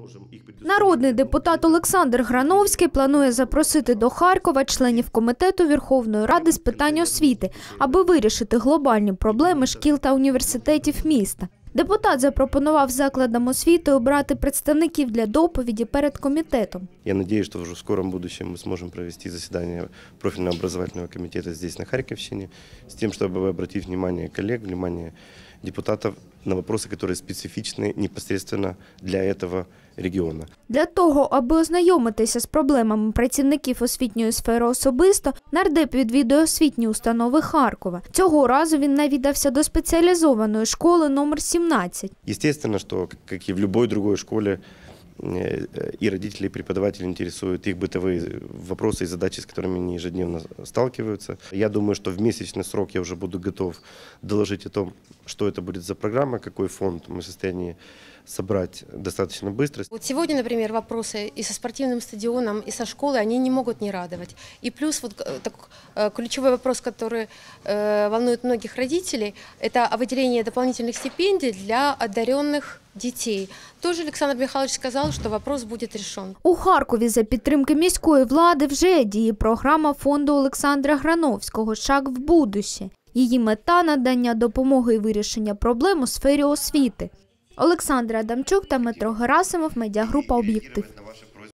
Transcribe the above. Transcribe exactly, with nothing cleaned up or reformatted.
Народний депутат Олександр Грановський планує запросити до Харкова членів Комітету Верховної Ради з питань освіти, аби вирішити глобальні проблеми шкіл та університетів міста. Депутат запропонував закладам освіти обрати представників для доповіді перед комітетом. Я надеюсь, что уже в скором будущем мы сможем провести заседание профильного образовательного комитета здесь, на Харьковщине, с тем, чтобы обратить внимание коллег, внимание депутатов на вопросы, которые специфичны непосредственно для этого регіону. Для того, аби ознайомитися з проблемами працівників освітньої сфери особисто, нардеп відвідує освітні установи Харкова. Цього разу він навідався до спеціалізованої школи номер сімнадцять. Естественно, что, как и в любой другой школе, и родители, и преподаватели интересуют их бытовые вопросы и задачи, с которыми они ежедневно сталкиваются. Я думаю, что в месячный срок я уже буду готов доложить о том, что это будет за программа, какой фонд мы в состоянии собрать достаточно быстро. Вот сегодня, например, вопросы и со спортивным стадионом, и со школой, они не могут не радовать. И плюс вот так, ключевой вопрос, который э, волнует многих родителей, это о выделении дополнительных стипендий для одаренных дітей. Тож Олександр Михайлович сказав, що вопрос буде рішен. У Харкові за підтримки міської влади вже діє програма фонду Олександра Грановського «Шаг в будущее». Її мета – надання допомоги і вирішення проблем у сфері освіти. Олександр Адамчук та Дмитро Герасимов, медіагрупа «Об'єктив».